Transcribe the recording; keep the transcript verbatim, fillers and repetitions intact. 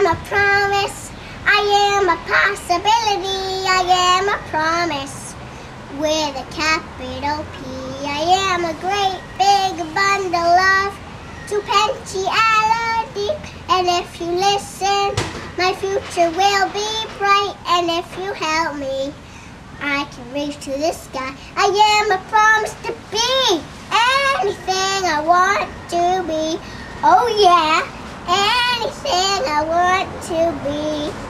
am a promise. I am a possibility. I am a promise with a capital P. I am a great big bundle of potentiality. And if you listen, my future will be bright. And if you help me, I can reach to the sky. I am a promise to be anything I want to be. Oh yeah, anything I want to be.